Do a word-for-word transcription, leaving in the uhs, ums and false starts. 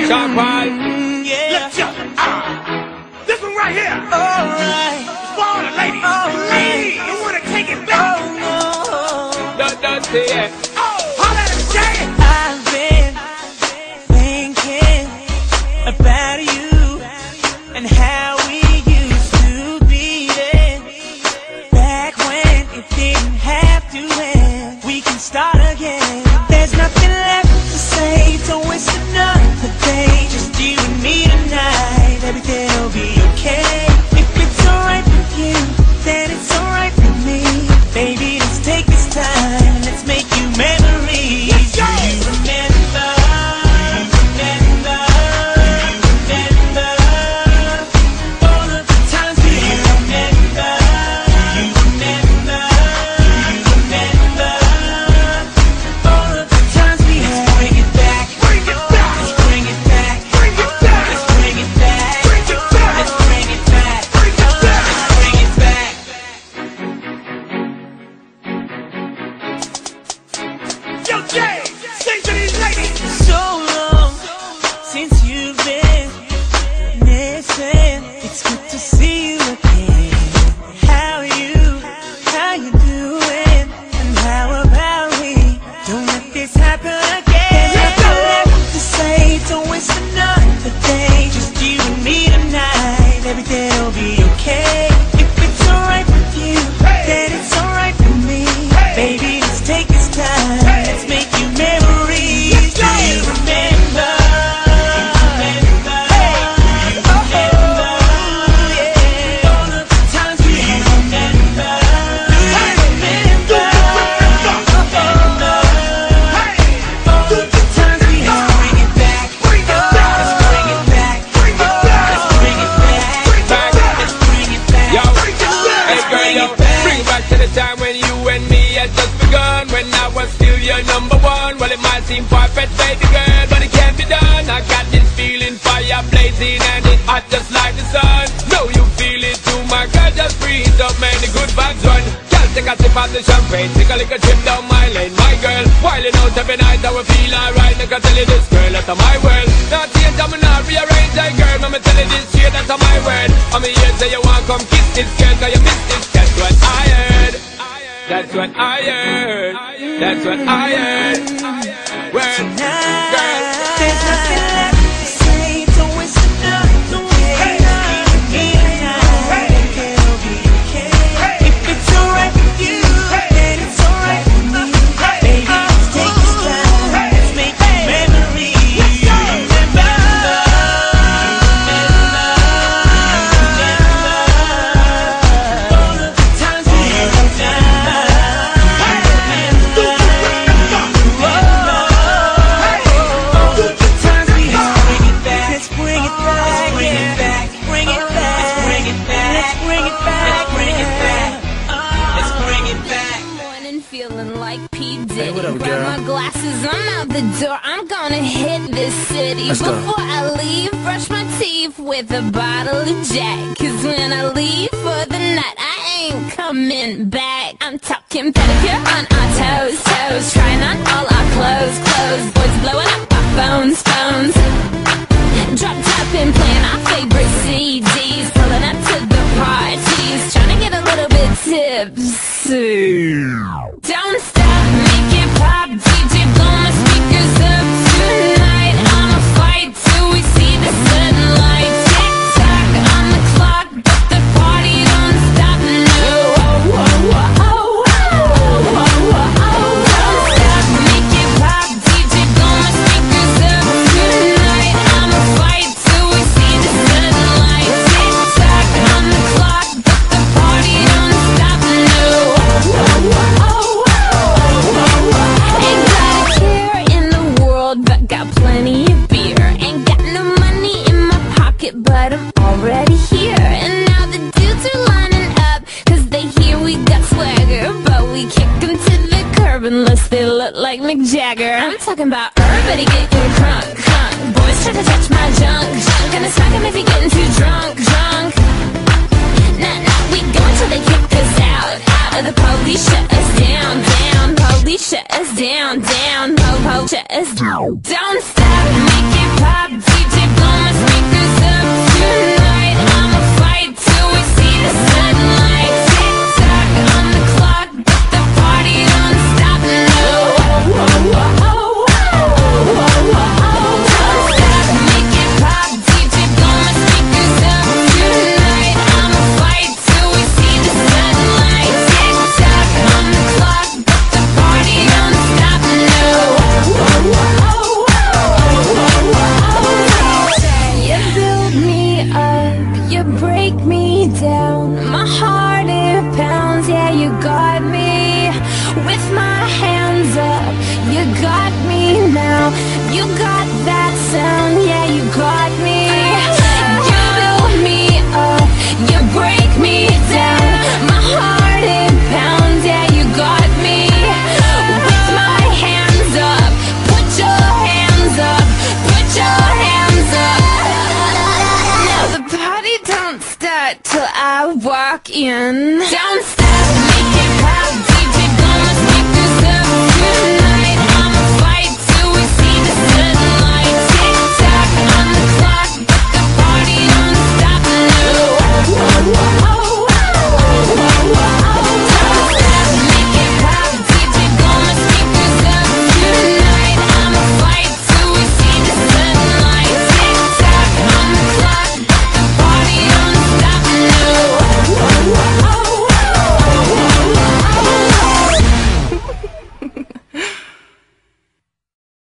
Talk right. Yeah. Let's jump. Ah. This one right here. Alright. It's for all the ladies. Alright. Ladies, you wanna take it back? Oh no. Don't, don't say it. Oh, holla at him, Jay. I've been thinking about you and how we used to be then. Back when it didn't have to end. We can start again. There's nothing left to say. Don't waste another day. Just you and me tonight. Everything'll be okay. If it's alright with you, then it's alright with me. Baby, let's take this time and let's make you memories. Let's go. Do you remember? Do you remember? Do you remember all of the times? Do you remember? Do you remember? Do you remember all of the times we had? Let's bring it back. Bring it back. Let's bring it back. Bring it back. Let's bring it back. Bring it back. Let's bring it back. Bring it back. Let's bring it back. Yo, Jay, sing to these ladies. So long since you've been missing. It's good to see you again. How you, how you doing? And how about we don't let this happen again? There's nothing left to say. Don't waste another day. Just you and me tonight. Everything'll be okay. If it's alright with you, then it's alright with me. Baby, let's take this time. Let's make you memories. Do you remember? Remember? Do you remember? Yeah. All of the times. Do you remember? Do you remember? Remember? All of the times we had. Bring it back. Bring it back. Let's bring it back. Bring it back. Let's bring it back. Bring it back. Let's bring it back. Yo, Bring it back. hey girl, bring yo, it back. bring back to the time when you and me had just begun. When I was still your number one. Well, it might seem far-fetched, baby girl, but it can't be done. I got this feeling, fire blazing, and it's hot just like the sun. Know you feel it too, my girl, just breathe up, man, the good vibes run. Girl, take a sip of the champagne, take a little trip down my lane, my girl. Wildin' out every night, I will feel alright. I can tell you this, girl, that's my world. Not change, I'm not rearrange, I girl. I'ma tell you this shit, that's my word. I'm here, say you want come kiss this girl, cause you miss this. That's what I heard. That's what I heard. That's what I heard. Well, girl. There's nothing left to say. Don't waste another day. You and me tonight. Everything'll be okay. If it's alright with you, then it's alright with me. Baby, let's take this time. Let's make memories. Remember, remember all of the times we had. Feeling like P. Diddy. Hey, what up, Grab girl? my glasses, I'm out the door. I'm gonna hit this city. Let's go. Before I leave, brush my teeth with a bottle of Jack. Cause when I leave for the night, I ain't coming back. I'm talking pedicure on our toes, toes. Trying on all our clothes, clothes. Boys blowing up our phones, phones. Drop top and playing our favorite C Ds. Pulling up to the parties. Trying to get a little bit tipsy. Don't stop, make it pop. D J, blow my speakers up tonight. I'ma fight till we see the sunlight. Tick tock on the clock, but the party don't stop. No, oh, oh, oh, oh, oh, oh, oh, oh. Don't stop, make it pop. D J, blow my speakers up tonight. I'ma fight till we see the sunlight. Tick tock on the clock, but the party don't stop. No, oh, oh, oh, oh. Ain't got a care in the world, but got plenty of beer. Ain't got no money in my pocket, but I'm already here. And now the dudes are lining up, cause they hear we got swagger. But we kick them to the curb unless they look like Mick Jagger. I'm talking about everybody getting crunk, crunk. Boys try to touch my junk, junk. Gonna smack him if he getting too drunk, drunk. Nah, nah, we go until they kick us out, out of the police shut us down, down. Police shut us down, down. Po, po, shut us down. Don't stop, make it pop. You got that sound, yeah, you got me. You build me up, you break me down. My heart it pounds, yeah, you got me. With my hands up, put your hands up, put your hands up. Now the party don't start till I walk in. Don't